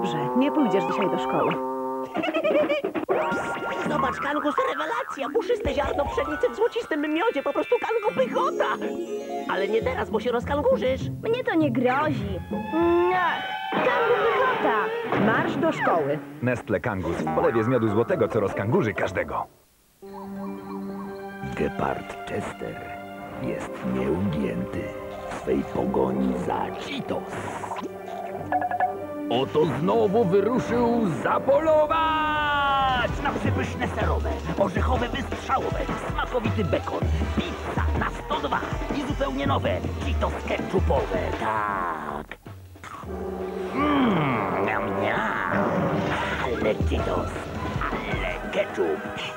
Dobrze, nie pójdziesz dzisiaj do szkoły. Zobacz, Kangus, rewelacja! Puszyste ziarno pszenicy w złocistym miodzie, po prostu Kangu pychota! Ale nie teraz, bo się rozkangurzysz. Mnie to nie grozi. Kangu pychota. Marsz do szkoły. Nestle Kangus w polewie z miodu złotego, co rozkangurzy każdego. Gepard Chester jest nieugięty w swej pogoni za Cheetos. Oto znowu wyruszył zapolować na przepyszne serowe, orzechowe wystrzałowe, smakowity bekon, pizza na 102 i zupełnie nowe Cheetos ketchupowe, tak. Miam, miam. Ale Cheetos, ale ketchup.